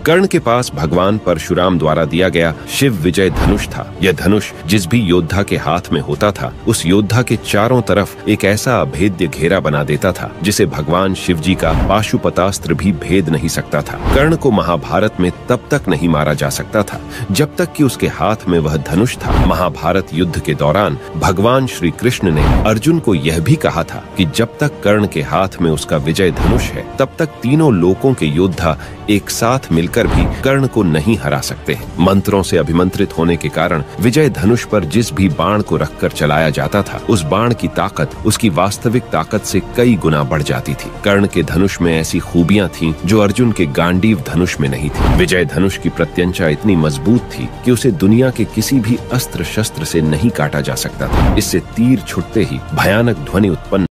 कर्ण के पास भगवान परशुराम द्वारा दिया गया शिव विजय धनुष था। यह धनुष जिस भी योद्धा के हाथ में होता था, उस योद्धा के चारों तरफ एक ऐसा अभेद्य घेरा बना देता था जिसे भगवान शिव जी का पाशुपतास्त्र भी भेद नहीं सकता था। कर्ण को महाभारत में तब तक नहीं मारा जा सकता था जब तक कि उसके हाथ में वह धनुष था। महाभारत युद्ध के दौरान भगवान श्री कृष्ण ने अर्जुन को यह भी कहा था कि जब तक कर्ण के हाथ में उसका विजय धनुष है, तब तक तीनों लोकों के योद्धा एक साथ मिलकर भी कर्ण को नहीं हरा सकते हैं। मंत्रों से अभिमंत्रित होने के कारण विजय धनुष पर जिस भी बाण को रखकर चलाया जाता था, उस बाण की ताकत उसकी वास्तविक ताकत से कई गुना बढ़ जाती थी। कर्ण के धनुष में ऐसी खूबियां थीं जो अर्जुन के गांडीव धनुष में नहीं थी। विजय धनुष की प्रत्यंचा इतनी मजबूत थी कि उसे दुनिया के किसी भी अस्त्र शस्त्र से नहीं काटा जा सकता था। इससे तीर छुटते ही भयानक ध्वनि उत्पन्न